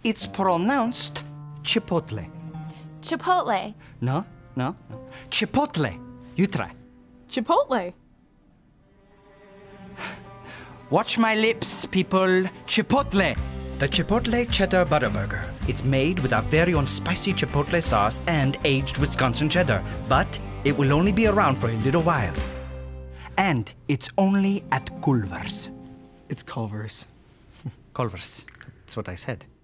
It's pronounced Chipotle. Chipotle. No. Chipotle. You try. Chipotle. Watch my lips, people. Chipotle. The Chipotle Cheddar Butter Burger. It's made with our very own spicy Chipotle sauce and aged Wisconsin cheddar. But it will only be around for a little while. And it's only at Culver's. It's Culver's. Culver's. That's what I said.